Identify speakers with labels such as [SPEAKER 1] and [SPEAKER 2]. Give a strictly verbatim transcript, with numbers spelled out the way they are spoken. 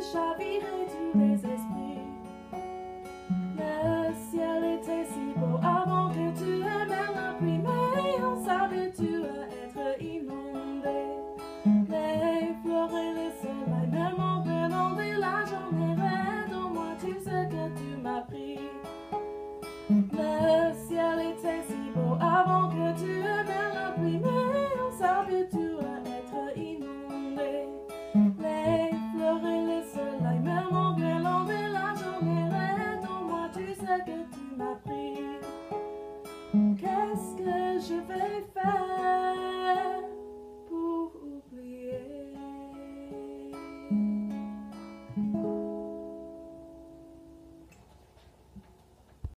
[SPEAKER 1] chavirer tous les esprits. Le ciel était si beau avant que tu aimes la pluie, mais on s'habitue à être inondé. Les fleurs et les soleils me montrent l'enlever la journée raide, au moins tu sais que tu m'as pris. Le ciel était si beau avant que tu aimes la pluie, mais on s'habitue à être inondé. Les fleurs et les soleils me montrent l'enlever la journée raide, au moins tu sais que tu m'as pris. Qu'est-ce que je vais faire?